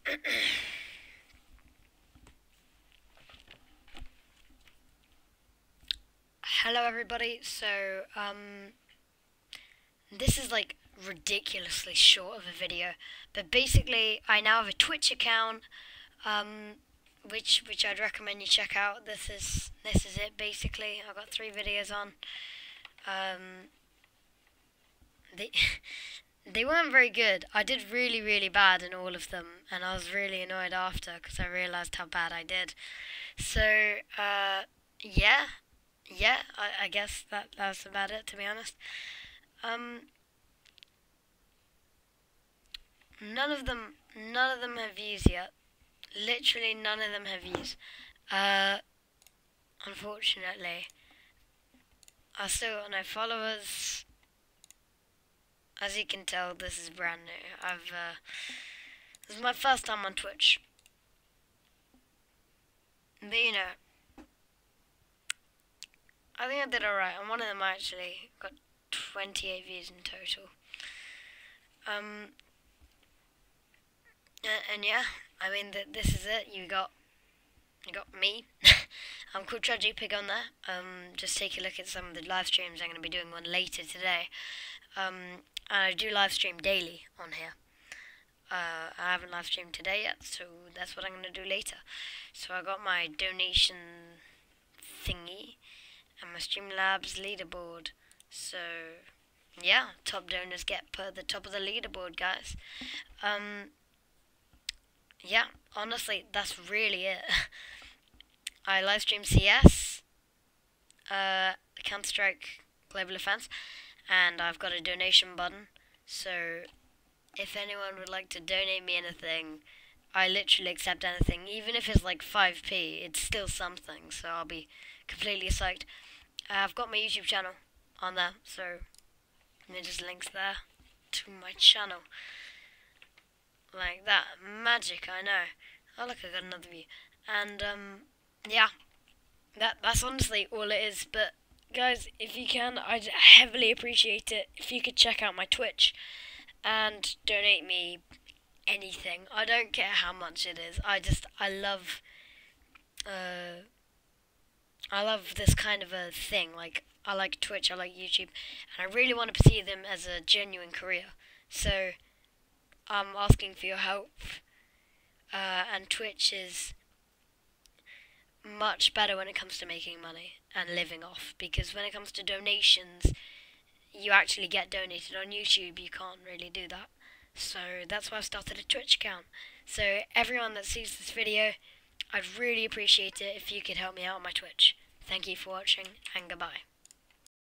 Hello everybody, this is like ridiculously short of a video, but basically I now have a Twitch account, which I'd recommend you check out. This is it basically. I've got 3 videos on. They they weren't very good. I did really bad in all of them, and I was really annoyed after because I realised how bad I did. So, yeah. I guess that was about it, to be honest. Um, none of them have views yet. Literally none of them have views. Uh, Unfortunately, I still got no followers. As you can tell, this is brand new. This is my first time on Twitch. But I think I did alright. On one of them I actually got 28 views in total. And yeah, I mean this is it. You got me. I'm called TragiPig on there. Just take a look at some of the live streams. I'm going to be doing one later today. And I do live stream daily on here. I haven't live streamed today yet, so that's what I'm going to do later. So I got my donation thingy and my Streamlabs leaderboard. So yeah, top donors get put at the top of the leaderboard, guys. Yeah, honestly, that's really it. I live stream CS, Counter-Strike Global Offense, and I've got a donation button. So if anyone would like to donate me anything, I literally accept anything. Even if it's like 5p, it's still something, so I'll be completely psyched. I've got my YouTube channel on there, so there's just links there to my channel. Like that. Magic, I know. Oh look, I got another view. And yeah. That's honestly all it is. But guys, if you can, I'd heavily appreciate it if you could check out my Twitch and donate me anything. I don't care how much it is. I love this kind of a thing. Like, I like Twitch, I like YouTube, and I really want to pursue them as a genuine career. So I'm asking for your help. And Twitch is much better when it comes to making money and living off, because when it comes to donations, you actually get donated. On YouTube you can't really do that. So that's why I've started a Twitch account. So everyone that sees this video, I'd really appreciate it if you could help me out on my Twitch. Thank you for watching, and goodbye.